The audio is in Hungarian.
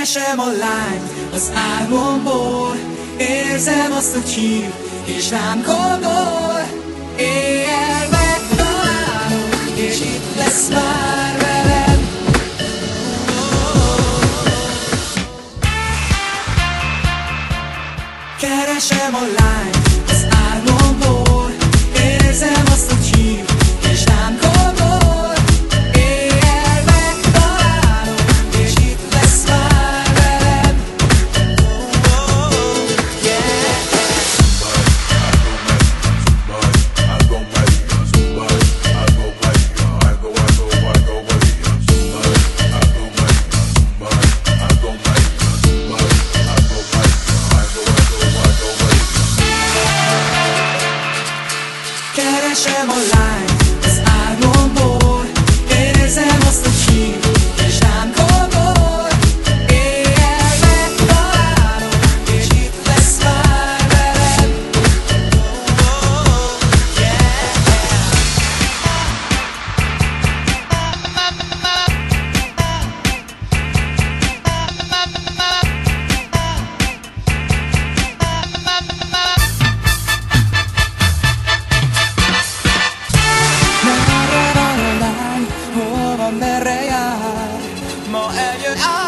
Keresem a lányt az álmomból, érzem azt, hogy hív és rám gondol. Éjjel megtalálom, és itt lesz már velem. Keresem a lányt az álmomból, érzem azt, hogy hív és rám gondol. Éjjel megtalálom, és itt lesz már velem. Keresem a lányt az álmomból, érzem azt, hogy hív és rám gondol. Éjjel megtalálom, és itt lesz már velem. Hol van, merre jár? Ma eljön